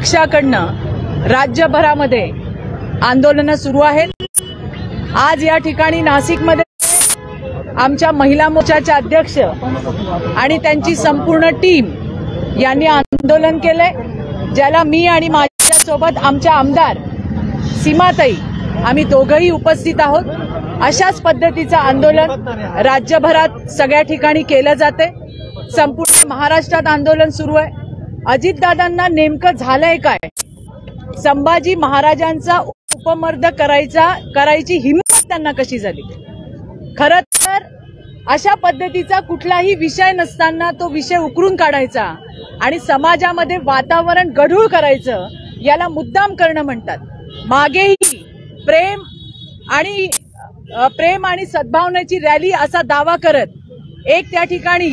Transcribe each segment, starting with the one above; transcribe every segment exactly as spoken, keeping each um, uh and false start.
पक्षाकडनं राज्यभरामध्ये आंदोलनं सुरू आहेत। आज या ठिकाणी नाशिकमध्ये आमच्या महिला मोर्चाच्या अध्यक्ष आणि त्यांची संपूर्ण टीम यांनी आंदोलन केले, ज्याला मी आणि माझ्या सोबत आमच्या आमदार सीमाताई आम्ही दोघंही उपस्थित आहोत। अशाच पद्धतीचं आंदोलन राज्यभरात सगळ्या ठिकाणी केलं जाते। संपूर्ण महाराष्ट्रात आंदोलन सुरू आहे। अजितदादांना नेमकं झालंय काय? संभाजी महाराजांचा उपमर्द करायचा करायची हिंमत त्यांना कशी झाली? खरं तर अशा पद्धतीचा कुठलाही विषय नसताना तो विषय उकरून काढायचा आणि समाजामध्ये वातावरण गढूळ करायचं, याला मुद्दाम करणं म्हणतात। मागेही प्रेम आणि प्रेम आणि सद्भावनेची रॅली असा दावा करत एक त्या ठिकाणी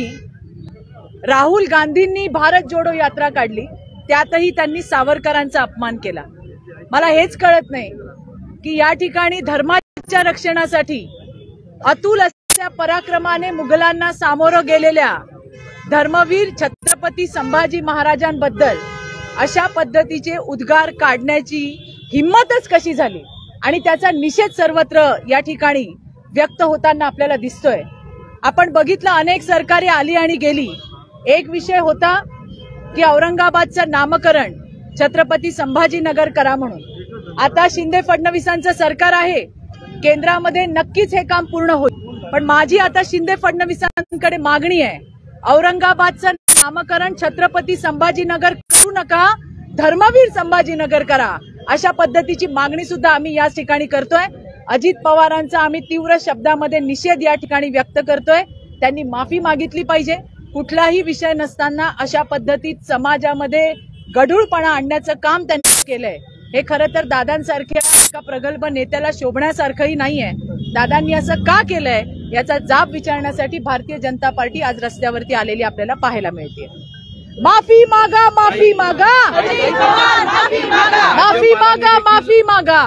राहुल गांधींनी भारत जोडो यात्रा काढली, त्यातही त्यांनी सावरकरांचा अपमान केला। मला हेच कळत नाही की या ठिकाणी धर्माच्या रक्षणासाठी अतुल असल्या पराक्रमाने मुघलांना सामोरं गेलेल्या धर्मवीर छत्रपती संभाजी महाराजांबद्दल अशा पद्धतीचे उद्गार काढण्याची हिंमतच कशी झाली आणि त्याचा निषेध सर्वत्र या ठिकाणी व्यक्त होताना आपल्याला दिसतोय। आपण बघितलं, अनेक सरकारे आली आणि गेली। एक विषय होता की औरंगाबादचं नामकरण छत्रपती संभाजीनगर करा म्हणून। आता शिंदे फडणवीसांचं सरकार आहे, केंद्रामध्ये नक्कीच हे काम पूर्ण होईल। पण माझी आता शिंदे फडणवीसांकडे मागणी आहे, औरंगाबादचं नामकरण छत्रपती संभाजीनगर करू नका, धर्मवीर संभाजीनगर करा। अशा पद्धतीची मागणी सुद्धा आम्ही या ठिकाणी करतोय। अजित पवारांचा आम्ही तीव्र शब्दामध्ये निषेध या ठिकाणी व्यक्त करतोय। त्यांनी माफी मागितली पाहिजे। कुठलाही विषय नसताना अशा पद्धतीत समाजामध्ये गढूळपणा आणण्याचं काम त्यांनी केलंय, हे खरं तर दादांसारख्या एका प्रगल्भ नेत्याला शोभण्यासारखंही नाहीये। दादांनी असं का केलंय याचा जाब विचारण्यासाठी भारतीय जनता पार्टी आज रस्त्यावरती आलेली आपल्याला पाहायला मिळते। माफी मागा, माफी मागा, माफी मागा, माफी मागा।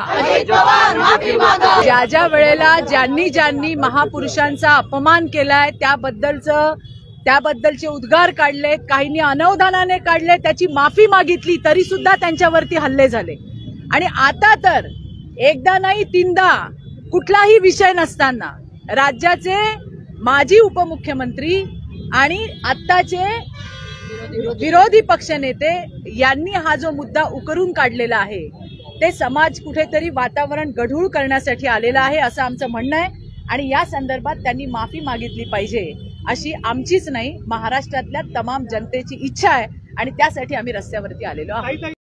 ज्या ज्या वेळेला ज्यांनी ज्यांनी महापुरुषांचा अपमान केलाय त्याबद्दलचं त्याबद्दलचे उद्गार काढले, काहींनी अनवधानाने काढले, त्याची माफी मागितली, तरी सुद्धा त्यांच्यावरती हल्ले झाले। आणि आता तर एकदा नाही तीनदा कुठलाही विषय नसताना राज्याचे माजी उपमुख्यमंत्री आणि आत्ताचे विरोधी पक्षनेते यांनी हा जो मुद्दा उकरून काढलेला आहे ते समाज कुठेतरी वातावरण गढूळ करण्यासाठी आलेला आहे असं आमचं म्हणणं आहे। आणि या संदर्भात त्यांनी माफी मागितली पाहिजे अशी आमचीच नाही, महाराष्ट्रातल्या तमाम जनतेची इच्छा आहे आणि त्यासाठी आम्ही रस्त्यावरती आलेलो आहोत।